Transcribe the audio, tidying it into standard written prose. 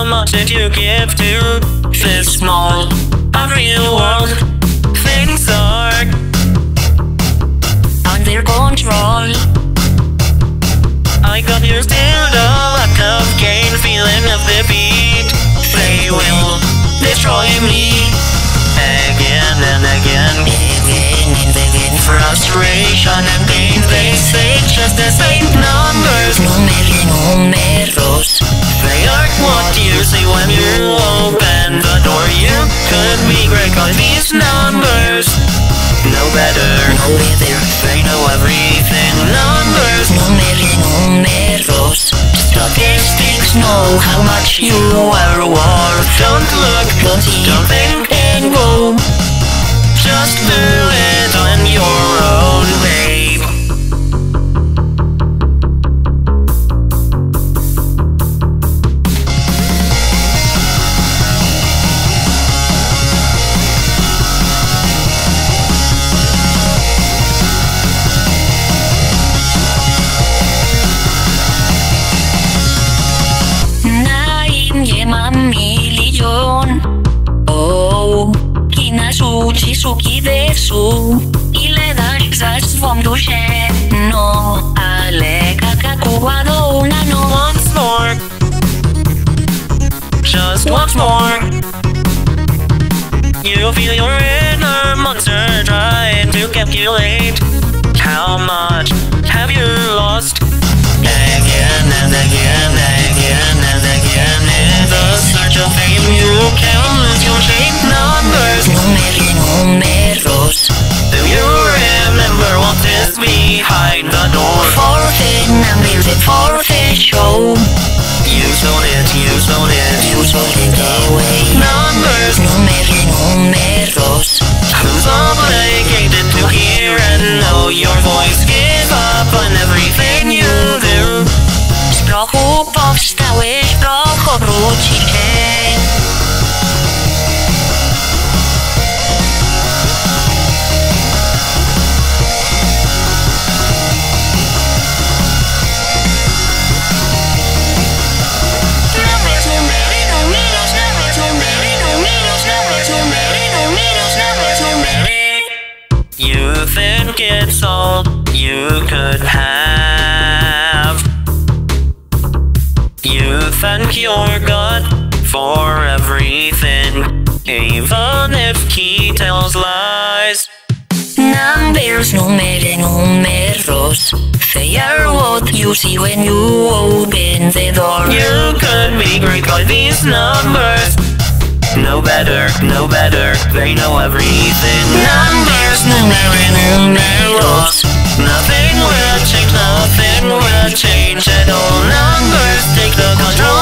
much did you give to this small, real world? Things are under control. I got used to the lack of gain, feeling of defeat. They will destroy me again and again. Frustration and pain, they say just the same numbers. Numeros. They are what you see when you open the door. You could be great on these numbers. No better, they know everything. Numbers, Numeros. statistics know how much you are worth. Don't look, don't think and go. Just do it on your own, babe. Suki desu ile dar vom duše no ale kakakuvado no. Once more, just once more. You feel your inner monster trying to calculate how much have you lost. Again and again, again and again. In the search of fame, you can lose your shape. Numbers, Numeros. do you remember what is behind the door? For the numbers and for the show. You sold it, you sold it, You sold it away. Numbers, Numeros. who's obligated to hear and know your voice? Give up on everything you do. Z prochu powstałeś, w prochu wrócisz. You think it's all you could have. You thank your God for everything, even if he tells lies. Numbers, numeros. They are what you see when you open the door. You could be great by these numbers. No better, they know everything. Numbers, numeros. Nothing will change at all. Numbers take the control.